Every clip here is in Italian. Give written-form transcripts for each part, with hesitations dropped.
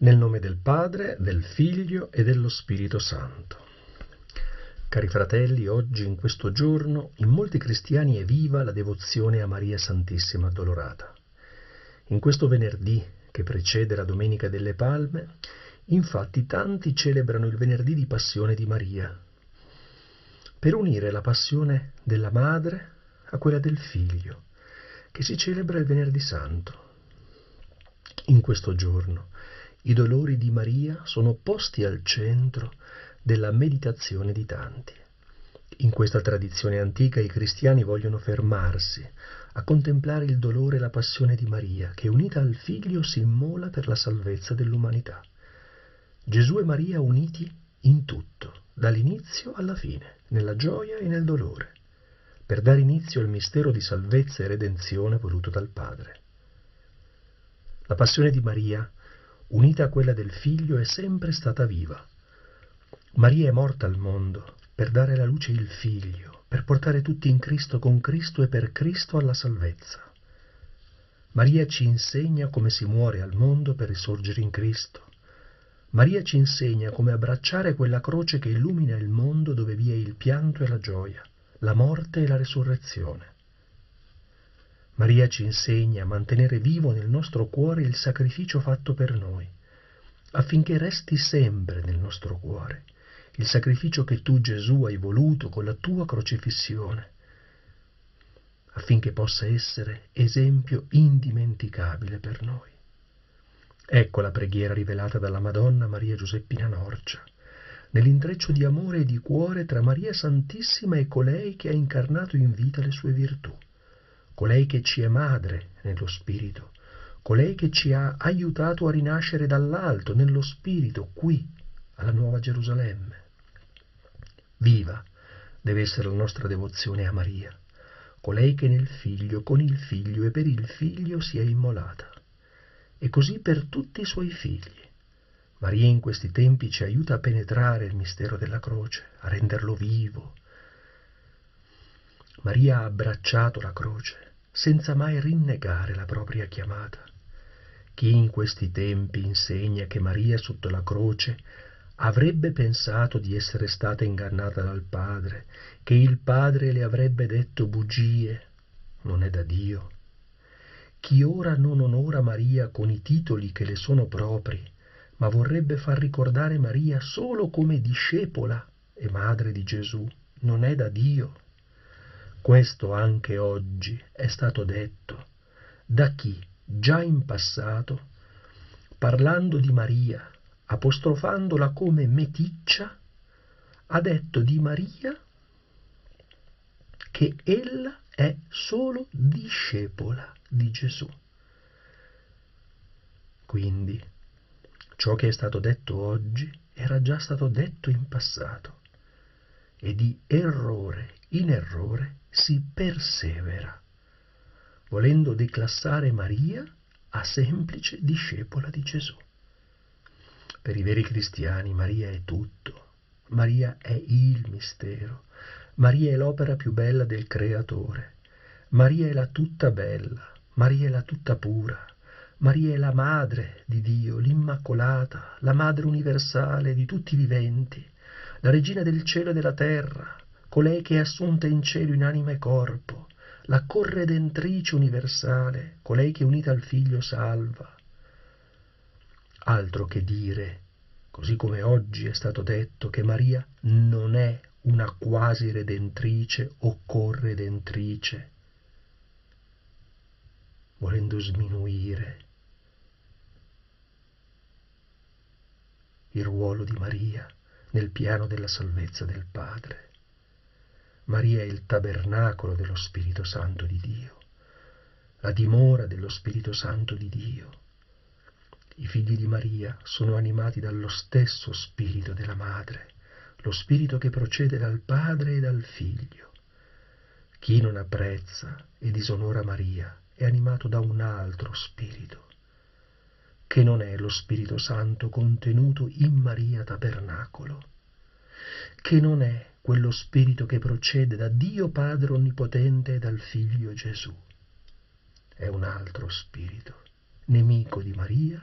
Nel nome del Padre, del Figlio e dello Spirito Santo. Cari fratelli, oggi in questo giorno in molti cristiani è viva la devozione a Maria Santissima Addolorata. In questo venerdì che precede la Domenica delle Palme, infatti tanti celebrano il venerdì di Passione di Maria, per unire la passione della Madre a quella del Figlio, che si celebra il Venerdì Santo. In questo giorno i dolori di Maria sono posti al centro della meditazione di tanti. In questa tradizione antica i cristiani vogliono fermarsi a contemplare il dolore e la passione di Maria, che unita al Figlio si immola per la salvezza dell'umanità. Gesù e Maria uniti in tutto, dall'inizio alla fine, nella gioia e nel dolore, per dare inizio al mistero di salvezza e redenzione voluto dal Padre. La passione di Maria, unita a quella del Figlio, è sempre stata viva. Maria è morta al mondo per dare alla luce il Figlio, per portare tutti in Cristo, con Cristo e per Cristo alla salvezza. Maria ci insegna come si muore al mondo per risorgere in Cristo. Maria ci insegna come abbracciare quella croce che illumina il mondo, dove vi è il pianto e la gioia, la morte e la resurrezione. Maria ci insegna a mantenere vivo nel nostro cuore il sacrificio fatto per noi, affinché resti sempre nel nostro cuore il sacrificio che tu, Gesù, hai voluto con la tua crocifissione, affinché possa essere esempio indimenticabile per noi. Ecco la preghiera rivelata dalla Madonna Maria Giuseppina Norcia, nell'intreccio di amore e di cuore tra Maria Santissima e colei che ha incarnato in vita le sue virtù, colei che ci è madre nello spirito, colei che ci ha aiutato a rinascere dall'alto nello spirito qui alla Nuova Gerusalemme. Viva deve essere la nostra devozione a Maria, colei che nel Figlio, con il Figlio e per il Figlio si è immolata, e così per tutti i suoi figli. Maria in questi tempi ci aiuta a penetrare il mistero della croce, a renderlo vivo. Maria ha abbracciato la croce senza mai rinnegare la propria chiamata. Chi in questi tempi insegna che Maria sotto la croce avrebbe pensato di essere stata ingannata dal Padre, che il Padre le avrebbe detto bugie, non è da Dio. Chi ora non onora Maria con i titoli che le sono propri, ma vorrebbe far ricordare Maria solo come discepola e madre di Gesù, non è da Dio. Questo anche oggi è stato detto da chi già in passato, parlando di Maria, apostrofandola come meticcia, ha detto di Maria che ella è solo discepola di Gesù. Quindi ciò che è stato detto oggi era già stato detto in passato, e di errore in errore si persevera, volendo declassare Maria a semplice discepola di Gesù. Per i veri cristiani Maria è tutto, Maria è il mistero, Maria è l'opera più bella del Creatore, Maria è la tutta bella, Maria è la tutta pura, Maria è la Madre di Dio, l'Immacolata, la Madre universale di tutti i viventi, la Regina del cielo e della terra, colei che è assunta in cielo in anima e corpo, la corredentrice universale, colei che unita al Figlio salva. Altro che dire, così come oggi è stato detto, che Maria non è una quasi redentrice o corredentrice, volendo sminuire il ruolo di Maria nel piano della salvezza del Padre. Maria è il tabernacolo dello Spirito Santo di Dio, la dimora dello Spirito Santo di Dio. I figli di Maria sono animati dallo stesso Spirito della Madre, lo Spirito che procede dal Padre e dal Figlio. Chi non apprezza e disonora Maria è animato da un altro Spirito, che non è lo Spirito Santo contenuto in Maria tabernacolo, che non è quello Spirito che procede da Dio Padre Onnipotente e dal Figlio Gesù. È un altro Spirito, nemico di Maria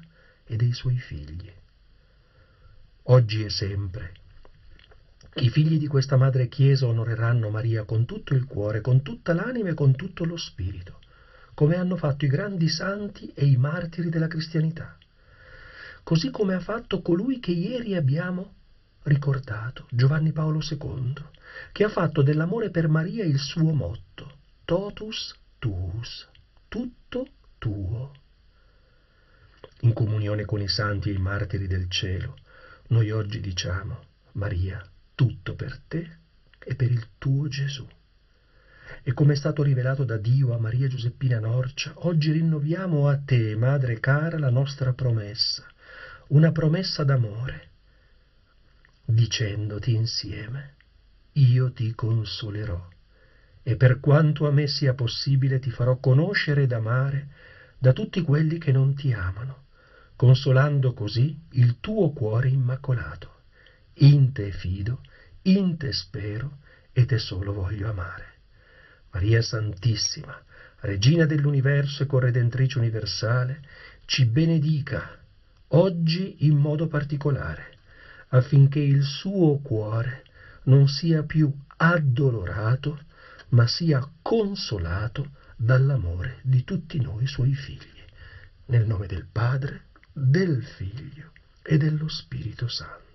e dei suoi figli. Oggi e sempre i figli di questa Madre Chiesa onoreranno Maria con tutto il cuore, con tutta l'anima e con tutto lo spirito, come hanno fatto i grandi santi e i martiri della cristianità, così come ha fatto colui che ieri abbiamo ricordato, Giovanni Paolo II, che ha fatto dell'amore per Maria il suo motto, totus tuus, tutto tuo. In comunione con i santi e i martiri del cielo, noi oggi diciamo: Maria, tutto per te e per il tuo Gesù. E come è stato rivelato da Dio a Maria Giuseppina Norcia, oggi rinnoviamo a te, Madre cara, la nostra promessa, una promessa d'amore, dicendoti insieme: io ti consolerò e per quanto a me sia possibile ti farò conoscere ed amare da tutti quelli che non ti amano, consolando così il tuo cuore immacolato. In te fido, in te spero e te solo voglio amare. Maria Santissima, Regina dell'universo e corredentrice universale, ci benedica oggi in modo particolare, affinché il suo cuore non sia più addolorato, ma sia consolato dall'amore di tutti noi suoi figli. Nel nome del Padre, del Figlio e dello Spirito Santo.